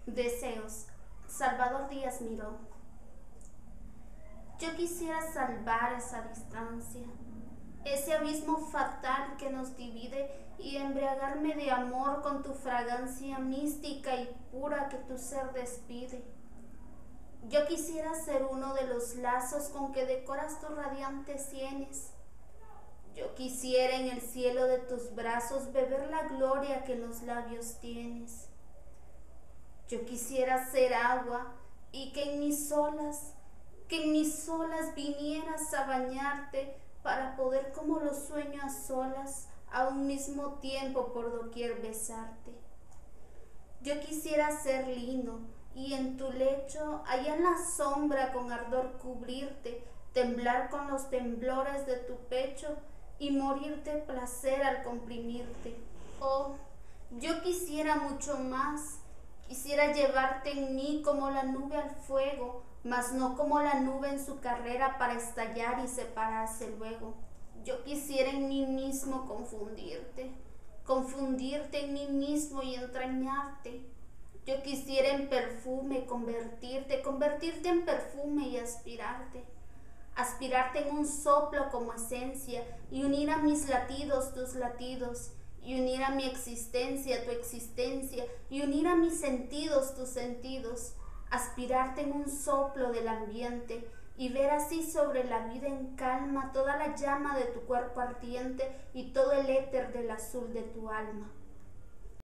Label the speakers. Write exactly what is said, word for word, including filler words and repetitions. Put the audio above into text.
Speaker 1: Deseos. Salvador Díaz Miró. Yo quisiera salvar esa distancia, ese abismo fatal que nos divide, y embriagarme de amor con tu fragancia mística y pura que tu ser despide. Yo quisiera ser uno de los lazos con que decoras tus radiantes sienes. Yo quisiera en el cielo de tus brazos beber la gloria que en los labios tienes. Yo quisiera ser agua y que en mis olas, que en mis olas vinieras a bañarte, para poder como los sueños a solas a un mismo tiempo por doquier besarte. Yo quisiera ser lino y en tu lecho, allá en la sombra con ardor cubrirte, temblar con los temblores de tu pecho y morirte de placer al comprimirte. Oh, yo quisiera mucho más. Quisiera llevarte en mí como la nube al fuego, mas no como la nube en su carrera para estallar y separarse luego. Yo quisiera en mí mismo confundirte, confundirte en mí mismo y entrañarte. Yo quisiera en perfume convertirte, convertirte en perfume y aspirarte. Aspirarte en un soplo como esencia y unir a mis latidos tus latidos, y unir a mi existencia tu existencia, y unir a mis sentidos tus sentidos, aspirarte en un soplo del ambiente, y ver así sobre la vida en calma toda la llama de tu cuerpo ardiente y todo el éter del azul de tu alma.